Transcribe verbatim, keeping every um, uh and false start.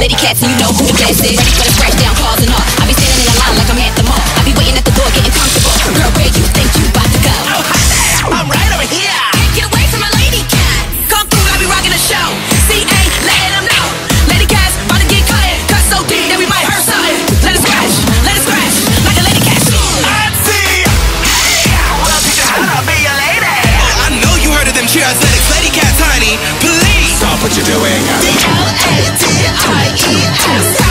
Lady cats, and you know who the best is. Ready for the scratch down, calls and all. I be standing in the line like I'm at the mall. I be waiting at the door, getting comfortable. Girl, where you think you about to go? I'm right over here. Can't get away from my lady cat. Come through, I be rocking the show. C A, letting them know. Lady cats, about to get cut. Cut so deep that we might hurt something. Let it scratch, let it scratch, like a lady cat. I see. Hey, well, teach you how to be a lady. Oh, I know you heard of them cheer athletics. Lady cats, honey, please stop what you're doing. D L A T I E S.